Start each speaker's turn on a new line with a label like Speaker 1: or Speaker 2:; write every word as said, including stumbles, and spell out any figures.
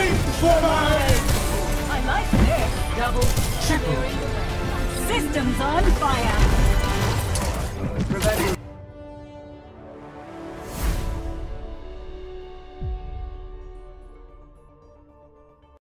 Speaker 1: I like this. Double, triple. Systems on fire.
Speaker 2: Revenge.